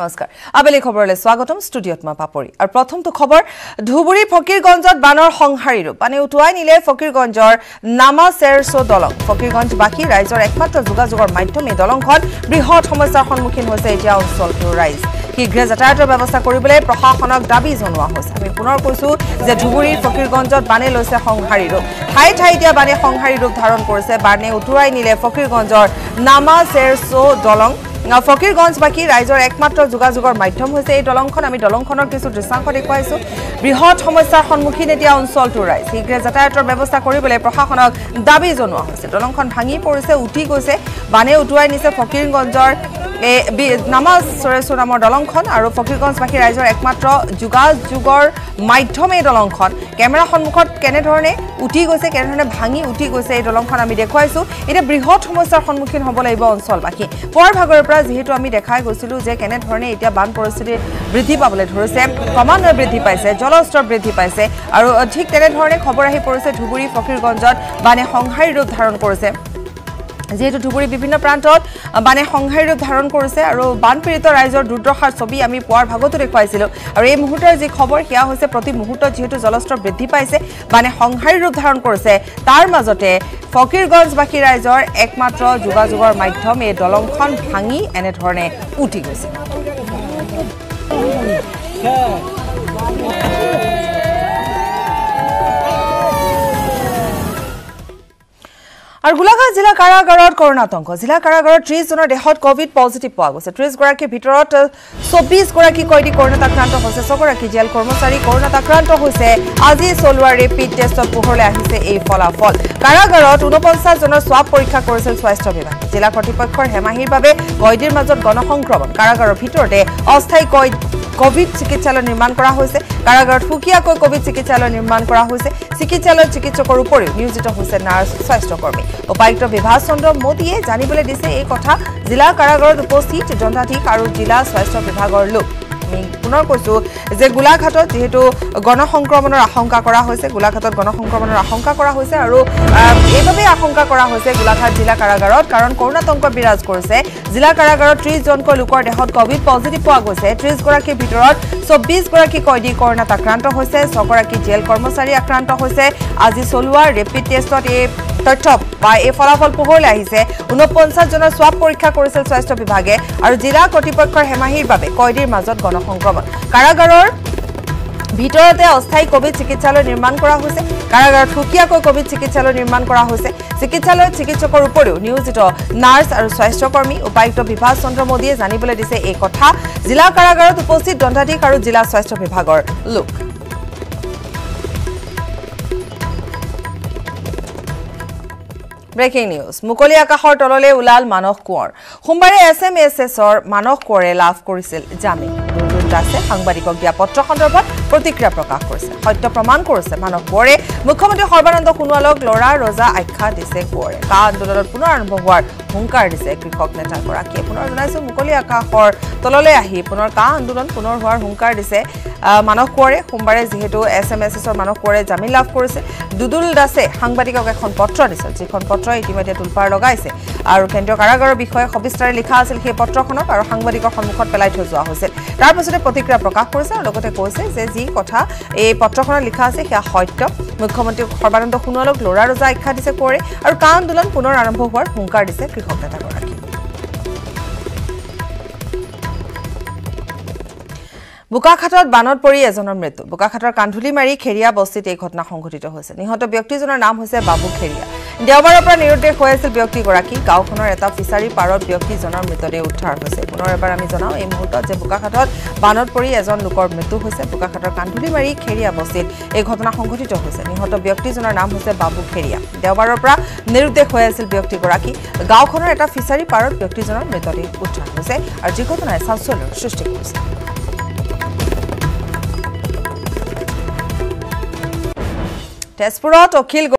নমস্কাৰ আবেলি খবৰলৈ স্বাগতম ষ্টুডিঅত মই পাপৰি আৰু প্ৰথমটো খবৰ ধুবুৰী ফকিৰগঞ্জত বানৰ সংহাৰী ৰূপ পানী উটুৱাই নিলে ফকিৰগঞ্জৰ নামা চেৰছো দলং ফকিৰগঞ্জ বাকি ৰাইজৰ একমাত্ৰ যোগাযোগৰ মাধ্যম এই দলংখন বৃহৎ সমস্যাৰ সন্মুখীন হৈছে এতিয়া অঞ্চলটোৰ ৰাইজ শীঘ্ৰে যাতায়াতৰ ব্যৱস্থা কৰিবলৈ প্ৰশাসনক দাবী জনোৱা হৈছে আমি পুনৰ কৈছো যে ধুবুৰীৰ ফকিৰগঞ্জত বানে লৈছে সংহাৰী ৰূপ ঠাই ঠাই এতিয়া বানে সংহাৰী ৰূপ ধাৰণ কৰিছে বানে উটুৱাই নিলে ফকিৰগঞ্জৰ নামা চেৰছো দলং ফকিৰগঞ্জ বাকি ৰাইজৰ একমাত্ৰ যোগাযোগৰ মাধ্যম হৈছে এই দলংখন আমি দলংখনৰ কিছু দৃশ্যাংশ দেখুৱাইছো বৃহৎ সমস্যাৰ সন্মুখীন এতিয়া অঞ্চলটোৰ ৰাইজ শীঘ্ৰে যাতায়াতৰ ব্যৱস্থা কৰিবলৈ প্ৰশাসনক দাবী জনোৱা হৈছে দলংখন ভাঙি পৰিছে উঠি গৈছে বানে উটুৱাই নিছে ফকিৰগঞ্জৰ নামা চেৰছো নামৰ দলংখন আৰু ফকিৰগঞ্জ বাকি ৰাইজৰ একমাত্ৰ যোগাযোগৰ মাধ্যম এই দলংখন কেমেৰা সন্মুখত কেনেধৰণে উঠি গৈছে কেনেধৰণে ভাঙি উঠি গৈছে এই দলংখন আমি দেখুৱাইছো এটা বৃহৎ সমস্যাৰ সন্মুখীন হ'ব লাগিব অঞ্চলবাসী পুৱাৰ ভাগৰ পৰা যেহেতু আমি দেখাই গৈছিলো যে কেনেধৰণে এতিয়া বান পৰিস্থিতি বৃদ্ধি পাবলৈ ধৰিছে ক্ৰমান্বয়ে বৃদ্ধি পাইছে জলস্তৰ বৃদ্ধি পাইছে আৰু ঠিক তেনেধৰণে খবৰ আহি পৰিছে ধুবুৰী ফকিৰগঞ্জত বানে সংহাৰী ৰূপ ধাৰণ কৰিছে যেহেতু ধুবুৰী বিভিন্ন প্ৰান্তত বানে সংহাৰী ৰূপ ধাৰণ কৰিছে আৰু বানপীড়িত ৰাইজৰ দুৰ্দশাৰ ছবি আমি পুৱাৰ ভাগতো দেখুৱাইছিলো আৰু এই মুহূৰ্তৰ যি খবৰ সেয়া হৈছে প্ৰতি মুহূৰ্তত যেহেতু জলস্তৰ বৃদ্ধি পাইছে বানে সংহাৰী ৰূপ ধাৰণ কৰিছে তাৰ মাজতে ফকিৰগঞ্জবাসী ৰাইজৰ একমাত্ৰ যোগাযোগৰ মাধ্যম এই দলংখন ভাঙি এনেধৰণে উঠি গৈছে আৰু গোলাঘাট জিলা কাৰাগাৰত কৰোনাতংক জিলা কাৰাগাৰত 30 জনৰ দেহত কোভিড পজিটিভ পোৱা গৈছে 30 গৰাকীৰ ভিতৰত 24 গৰাকী কয়দী কৰোনাত আক্ৰান্ত হৈছে 6 গৰাকী জেল কৰ্মচাৰী কৰোনাত আক্ৰান্ত হৈছে আজি চলোৱা ৰেপিড টেষ্টত পোহৰলৈ আহিছে এই ফলাফল কাৰাগাৰত 49 জনৰ স্বাব পৰীক্ষা কৰিছিল স্বাস্থ্য বিভাগ জিলা কৰ্তৃপক্ষৰ হেমাহিৰ বাবে কয়দীৰ মাজত গণসংক্ৰমণ কাৰাগাৰৰ ভিতৰতে অস্থায়ী কোভিড চিকিৎসালয় নিৰ্মাণ কৰা হৈছে কাৰাগাৰত সুকীয়াকৈ কোভিড চিকিৎসালয় নিৰ্মাণ কৰা হৈছে চিকিৎসালয়ত চিকিৎসকৰ উপৰিও নিয়োজিত হৈছে নাৰ্ছ স্বাস্থ্যকৰ্মী উপায়ুক্ত বিভাস চন্দ্ৰ মোদীয়ে জানিবলৈ দিছে এই কথা জিলা কাৰাগাৰত উপস্থিত দণ্ডাধীশ আৰু জিলা স্বাস্থ্য বিভাগৰ লোক আমি পুনৰ কৈছো যে গোলাঘাটত যেহেতু গণসংক্ৰমণৰ আশংকা কৰা হৈছে গোলাঘাটত গণসংক্ৰমণৰ আশংকা কৰা হৈছে আৰু এইভাবে আশংকা কৰা হৈছে গোলাঘাট জিলা কাৰাগাৰত কাৰণ কৰোনাতংক বিৰাজ কৰিছে জিলা কাৰাগাৰত 30 জনকৈ লোকৰ দেহত কোভিড পজিটিভ পোৱা গৈছে 30 গৰাকীৰ ভিতৰত 24 গৰাকী কয়দী কৰোনাত আক্ৰান্ত হৈছে 6 গৰাকী জেল কৰ্মচাৰী আক্ৰান্ত হৈছে আজি চলোৱা ৰেপিড টেষ্টত এই তথ্য বা এই ফলাফল পোহৰলৈ আহিছে 49 জনৰ স্বাব পৰীক্ষা কৰিছিল স্বাস্থ্য বিভাগে আৰু জিলা কৰ্তৃপক্ষৰ হেমাহিৰ বাবে কয়দীৰ মাজত গণসংক্ৰমণ কাৰাগাৰৰ ভিতৰতে অস্থায়ী কোভিড চিকিৎসালয় নিৰ্মাণ কৰা হৈছে কাৰাগাৰত সুকীয়াকৈ কোভিড চিকিৎসালয় নিৰ্মাণ কৰা হৈছে চিকিৎসালয়ত চিকিৎসকৰ উপৰিও নিয়োজিত নাৰ্ছ আৰু স্বাস্থ্যকৰ্মী উপায়ুক্ত বিভাস চন্দ্ৰ মোদীয়ে জানিবলৈ দিছে এই কথা জিলা কাৰাগাৰত উপস্থিত দণ্ডাধীশ আৰু জিলা স্বাস্থ্য বিভাগৰ লোক ব্ৰেকিং নিউজ মুকলি আকাশৰ তললে উলাল মানস কোঁৱৰ সোমবাৰে এছএমএছএছৰ মানস কোঁৱৰে লাভ কৰিছিল জামিন দুৰ্যোগ দাসে সাংবাদিকক দিয়া পত্ৰ সন্দৰ্ভত প্ৰতিক্ৰিয়া প্ৰকাশ কৰিছে সত্য প্ৰমাণ কৰিছে মানস কোঁৱৰে মুখ্যমন্ত্ৰী সৰ্বানন্দ সোণোৱালক লৰা ৰজা আখ্যা দিছে কোঁৱৰে কা আন্দোলনত পুনৰ আৰম্ভ হোৱাৰ হুংকাৰ দিছে কৃষক নেতাগৰাকীয়ে পুনৰ জনাইছো মুকলি আকাশৰ তললৈ আহি পুনৰ কা আন্দোলন পুনৰ হোৱাৰ হুংকাৰ দিছে মানস কোঁৱৰে সোমবাৰে যেহেতু এছএমএছএছৰ মানস কোঁৱৰে জামিন লাভ কৰিছে দুদুল দাসে সাংবাদিকক এখন পত্ৰ দিছিল যিখন পত্ৰ ইতিমধ্যে তুলপাৰ লগাইছে আৰু কেন্দ্ৰীয় কাৰাগাৰৰ বিষয়ে সবিস্তাৰে লিখা আছিল সেই পত্ৰখনত আৰু সাংবাদিকৰ সন্মুখত পেলাই থৈ যোৱা হৈছিল তাৰ পিছতে প্ৰতিক্ৰিয়া প্ৰকাশ কৰিছে আৰু লগতে কৈছে যে যি কথা এই পত্ৰখনত লিখা আছে সেয়া সত্য মুখ্যমন্ত্ৰী সৰ্বানন্দ সোণোৱালক লৰা ৰজা আখ্যা দিছে কোঁৱৰে আৰু কা আন্দোলন পুনৰ আৰম্ভ হোৱাৰ হুংকাৰ দিছে কৃষক নেতাগৰাকী বোকাখাটত বানত পৰি এজনৰ মৃত্যু বোকাখাটৰ কান্ধুলিমাৰী খেৰিয়া বস্তিত এই ঘটনা সংঘটিত হৈছে নিহত ব্যক্তিজনৰ নাম হৈছে বাবু খেৰিয়া দেওবাৰৰ পৰা নিৰুদ্দেশ হৈ আছিল ব্যক্তিগৰাকী গাঁওখনৰ এটা ফিচাৰী পাৰত ব্যক্তিজনৰ মৃতদেহ উদ্ধাৰ হৈছে পুনৰ এবাৰ আমি জনাওঁ এই মুহূৰ্তত যে বোকাখাটত বানত পৰি এজন লোকৰ মৃত্যু হৈছে বোকাখাটৰ কান্ধুলিমাৰী খেৰিয়া বস্তিত এই ঘটনা সংঘটিত হৈছে নিহত ব্যক্তিজনৰ নাম হৈছে বাবু খেৰিয়া দেওবাৰৰ পৰা নিৰুদ্দেশ হৈ আছিল ব্যক্তিগৰাকী গাঁওখনৰ এটা ফিচাৰী পাৰত ব্যক্তিজনৰ মৃতদেহ উদ্ধাৰ হৈছে আৰু যি ঘটনাই চাঞ্চল্যৰ সৃষ্টি কৰিছে তেজপুৰত অখিল